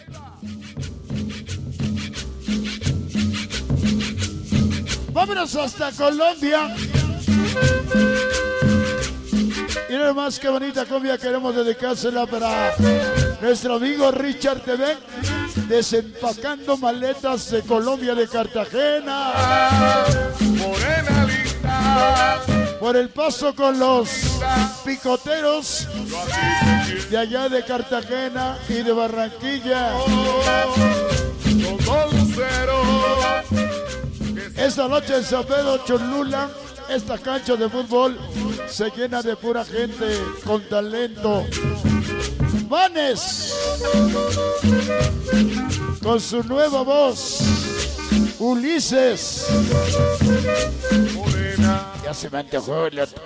Vámonos hasta Colombia. Y nada más que bonita cumbia queremos dedicársela para nuestro amigo Richard TV, desempacando maletas de Colombia, de Cartagena. Morena linda, por el paso con los picoteros de allá de Cartagena y de Barranquilla. todo lucero. Esta noche en San Pedro Cholula, esta cancha de fútbol se llena de pura gente con talento. Vanes, con su nueva voz, Ulises. Morena, Ya se me antojó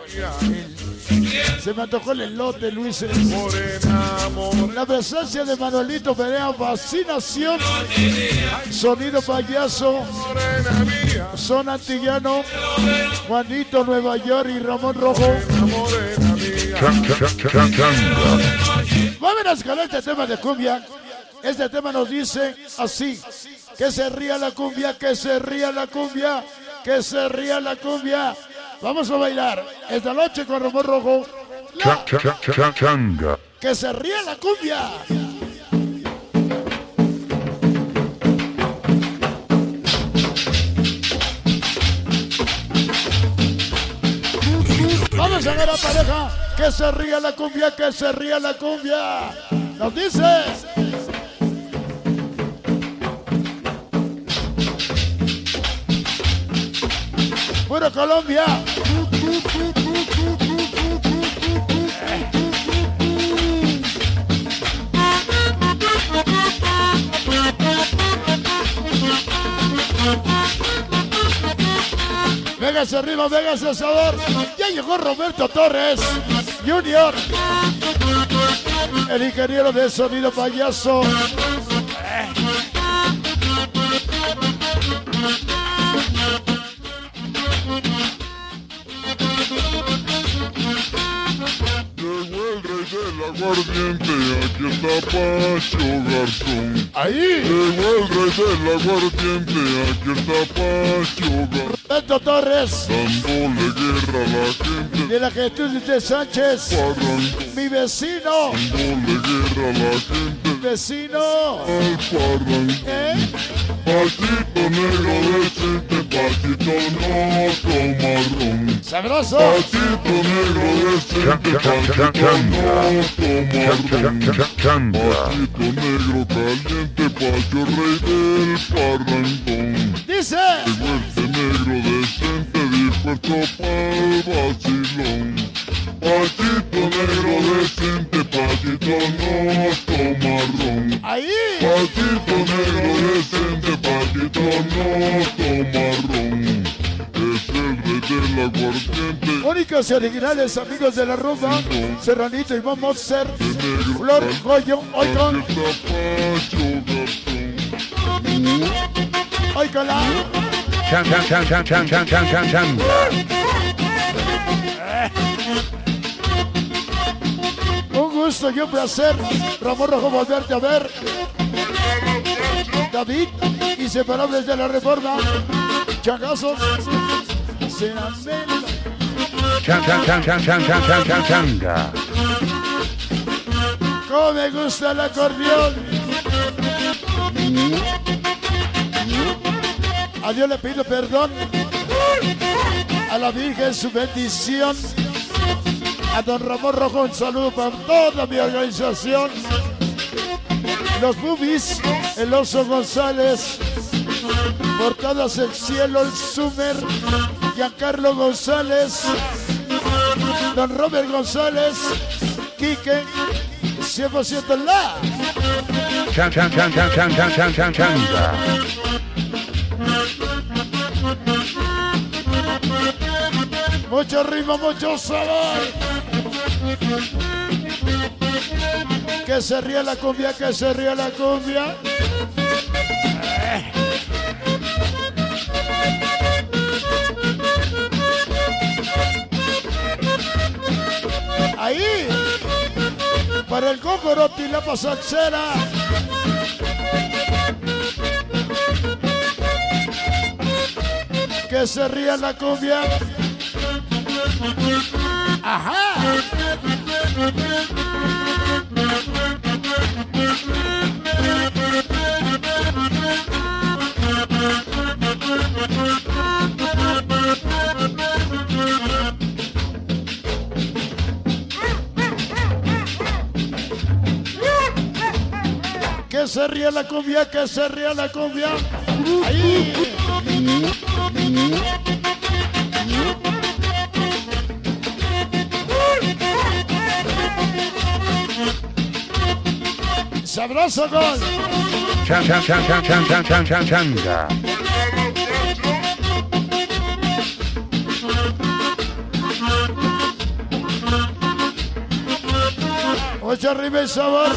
el elote, Luis. morena, morena. La presencia de Manuelito Perea, fascinación. Sonido payaso, Morena mía, Son Antillano, Juanito Nueva York y Ramón Rojo. morena mía. Vámonos con este tema de cumbia. Este tema nos dice así: que se ría la cumbia, que se ría la cumbia, que se ría la cumbia. Vamos a bailar esta noche con Ramón Rojo. Que se ría la cumbia. Vamos a ver a pareja. Que se ría la cumbia, que se ría la cumbia. Nos dice. Puro Colombia. Véngase arriba, véngase sabor. Ya llegó Roberto Torres Junior, el ingeniero de sonido payaso. Llegó el rey del aguardiente, aquí está Pacho Garzón. Ahí. Llegó el rey del aguardiente, aquí está Pacho Garzón. Roberto Torres, Dándole guerra a la gente, de la Jesús de Sánchez, parranco. mi vecino, Dándole guerra a la gente, vecino. al parranco. Pachito negro decente, Pachito no toma ron. Sabroso. Pachito negro decente, Pachito no toma ron. Pachito negro caliente, Pacho rey del parrandón. Dice. Llegó este negro decente, dispuesto pa'l vacilón. Pachito negro decente, Pachito no toma ron. Ahí. Pachito negro decente, Pachito no toma ron. Es el rey del aguardiente. Únicos y originales amigos de la rumba, Serranito y vamos a ser Flor Goyo, hoy con, Aquí está Pacho Garzón. hoy con la. Un gusto y un placer, Ramón Rojo, volverte a ver. David, inseparables de la Reforma, changazos, como me gusta el acordeón. A Dios le pido perdón, a la Virgen su bendición, a don Ramón Rojo un saludo para toda mi organización, los Bubis, el Oso González, Portadas el Cielo, el Sumer, Giancarlo González, don Robert González, Quique, 100% la. Mucho ritmo, mucho sabor. Que se ría la cumbia, que se ría la cumbia. Ahí, para el Gogorotti, la pasaxera. Que se ría la cumbia. Ajá. Que se ría la cumbia, que se ría la cumbia. Ahí. Sabroso gol. Chan, chan, chan, chan, chan, chan, chan, chan, changa. Oye, arriba el sabor.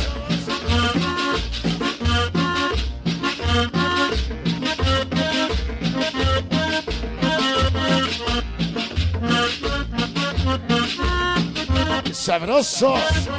Sabroso.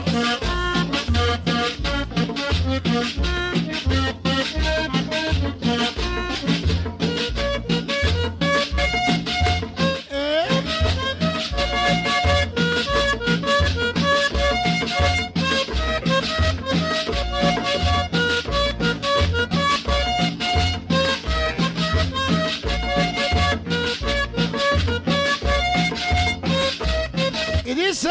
Y dice.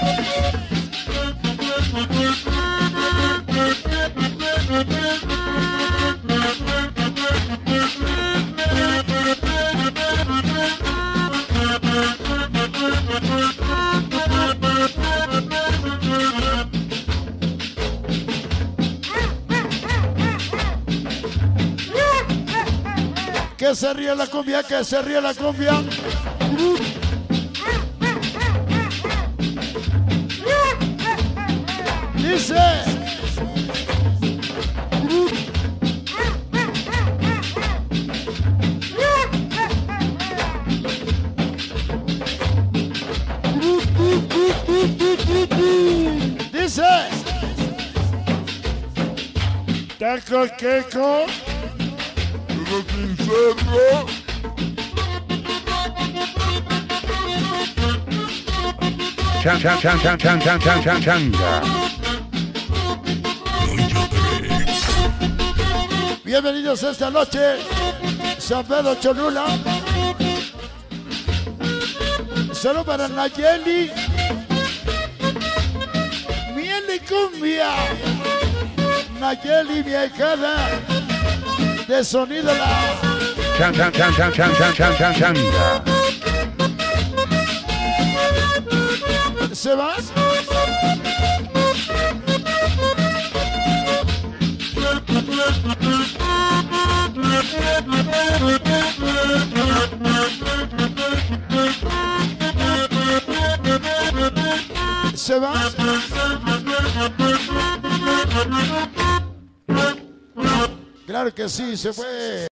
Que se ríe la cumbia, que se ríe la cumbia. Dice. Dice. Taco queco. Chan, chan, chan, chan, chan, chan, chan, chan, changa. Bienvenidos esta noche, San Pedro Cholula. Solo para Nayeli. Miel y cumbia. Nayeli, mi ahijada de sonido la. Chan, chan, chan, chan, chan, chan, chan, chan, changa. ¿Se va? ¿Se va? Claro que sí, se fue.